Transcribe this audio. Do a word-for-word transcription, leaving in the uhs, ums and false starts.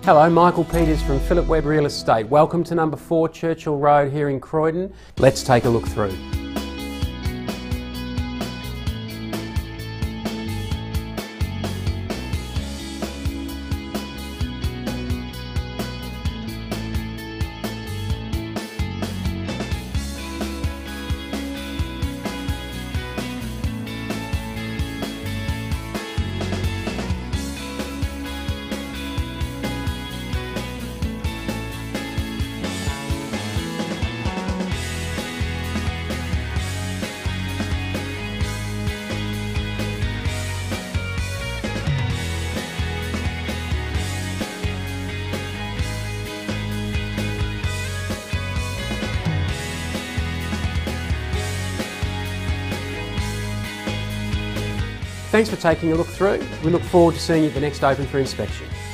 Hello, Michael Peters from Philip Webb Real Estate. Welcome to number four Churchill Road here in Croydon. Let's take a look through. Thanks for taking a look through. We look forward to seeing you at the next open for inspection.